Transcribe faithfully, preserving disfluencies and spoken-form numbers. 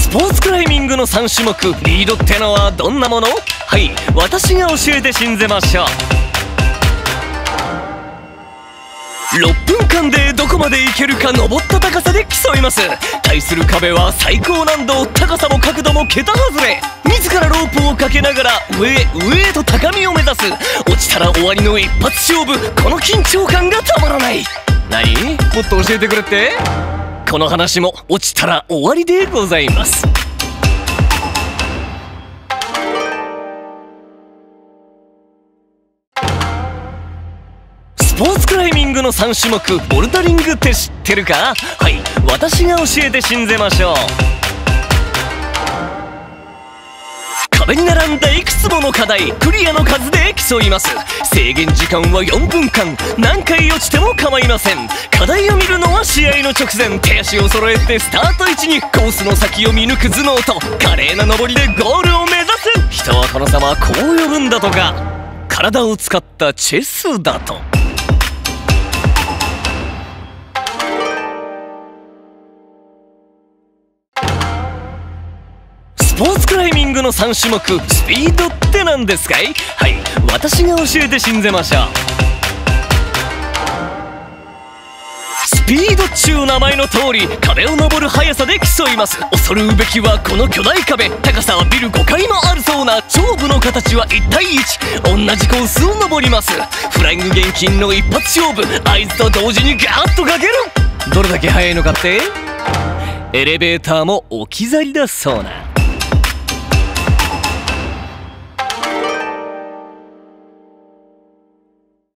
スポーツクライミングのさん種目、リードってのはどんなもの？はい、私が教えて信ぜましょう。ろっぷんかんでどこまでいけるか登った高さで競います。対する壁は最高難度、高さも角度も桁外れ。自らロープをかけながら上へ上へと高みを目指す。落ちたら終わりの一発勝負、この緊張感がたまらない。何？もっと教えてくれって？この話も落ちたら終わりでございます。スポーツクライミングのさん種目、ボルダリングって知ってるか？はい、私が教えて信ぜましょう。壁に並んだいくつもの課題、クリアの数で競います。制限時間はよんぷんかん、何回落ちても構いません。課題を見るのは試合の直前、手足を揃えてスタート位置に、コースの先を見抜く頭脳と華麗な登りでゴールを目指す。人はこの様こう呼ぶんだとか。体を使ったチェスだと。スポーツクライミングのさん種目、スピードって何ですかい？はい、私が教えて信ぜましょう。スピードっちゅう名前の通り、壁を登る速さで競います。恐るべきはこの巨大壁、高さはビルごかいもあるそうな。頂部の形はいちたいいち、同じコースを登ります。フライング厳禁の一発勝負、合図と同時にガーッとかける。どれだけ速いのかって？エレベーターも置き去りだそうな。